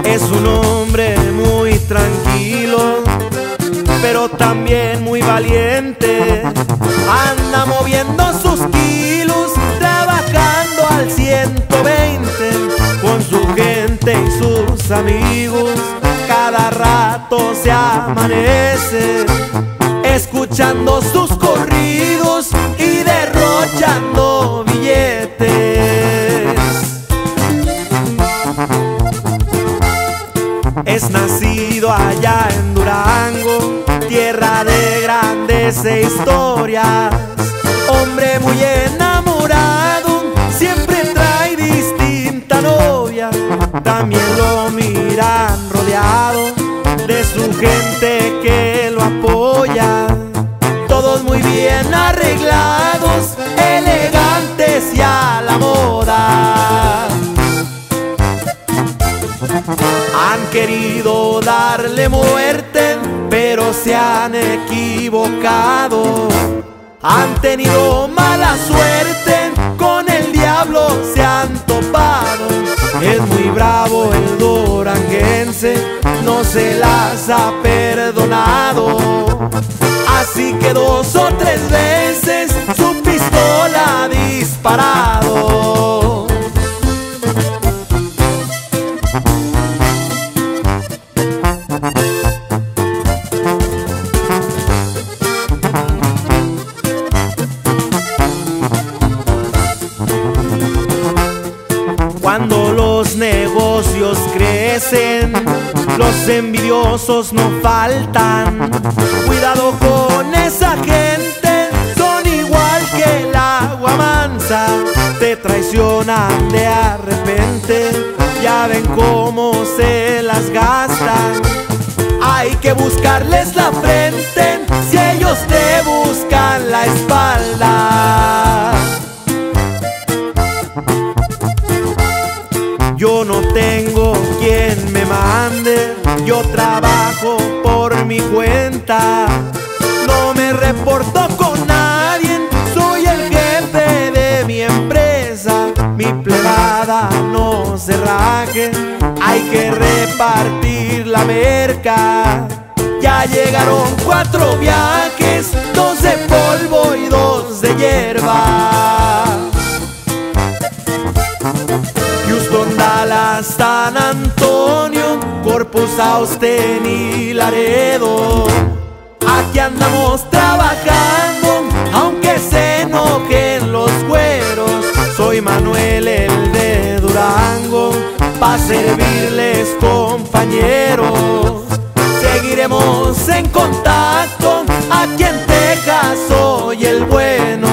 Es un hombre muy tranquilo, pero también muy valiente. Anda moviendo sus kilos, trabajando al 120 con su gente y sus amigos. Cada rato se amanece escuchando sus corridos y derrochando billetes. Es nacido allá en Durango, tierra de grandes historias. Hombre muy enamorado, siempre trae distinta novia. También lo miran rodeado de su gente que lo apoya. Todos muy bien arreglados, elegantes y a la moda. Han querido darle muerte, pero se han equivocado. Han tenido mala suerte, con el diablo se han topado. Es muy bravo el duranguense, no se las ha perdonado. Así que 2 o 3 veces su pistola ha disparado. Cuando los negocios crecen, los envidiosos no faltan. Cuidado con esa gente, son igual que el agua mansa. Te traicionan de repente, ya ven cómo se las gastan. Hay que buscarles la frente, si ellos te buscan la espalda. Yo no tengo quien me mande, yo trabajo por mi cuenta. No me reporto con nadie, soy el jefe de mi empresa. Mi plebada no se raje, hay que repartir la merca. Ya llegaron 4 viajes, 2 de polvo y 2 de hierba. Houston, Dallas, San Antonio, Corpus, Austin y Laredo. Aquí andamos trabajando, aunque se enojen los güeros. Soy Manuel, el de Durango, pa' servirles, compañeros. Seguiremos en contacto, aquí en Texas soy el bueno.